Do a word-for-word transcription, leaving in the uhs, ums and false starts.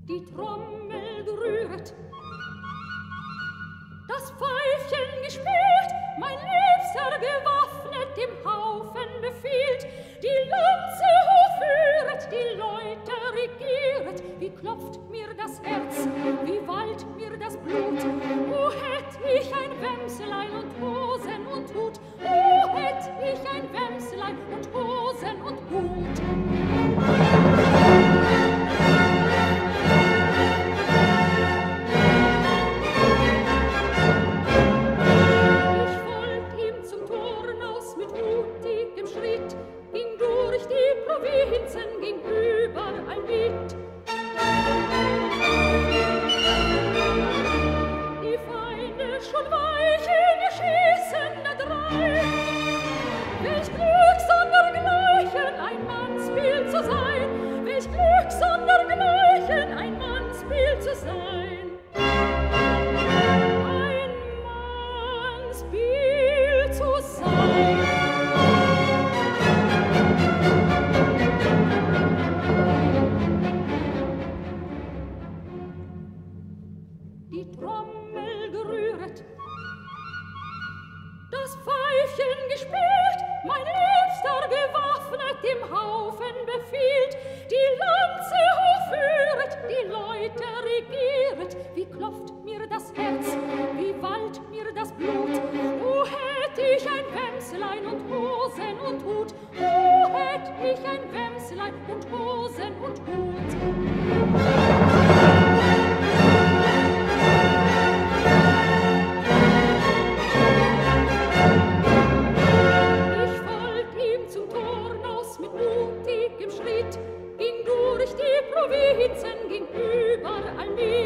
Die Trommel gerühret, das Pfeifchen gespielt, mein Liebster gewaffnet dem Haufen befiehlt, die Lanze hochführet, die Leute regieret, wie klopft mir das Herz, wie wallt mir das Blut, o hätt ich ein Wämslein und Hosen und Hut, o hätt ich ein Wämslein und Hosen und Hut. Provinzen ging überall mit. Die Feinde schon weichen, schießen da drei. Welch Glück sondergleichen ein Mannsbild zu sein, welch Glück sondergleichen ein Mannsbild zu sein. Ein Mannsbild zu sein. Die Trommel gerühret, das Pfeifchen gespielt, mein Liebster gewaffnet dem Haufen befiehlt, die Lanze hochführet, die Leute regieret, wie klopft mir das Herz, wie wallt mir das Blut, o hätt ich ein Wämslein und Hosen und Hut, o hätt ich ein Wämslein und Hosen und Hut. Provinzen ging überall mit.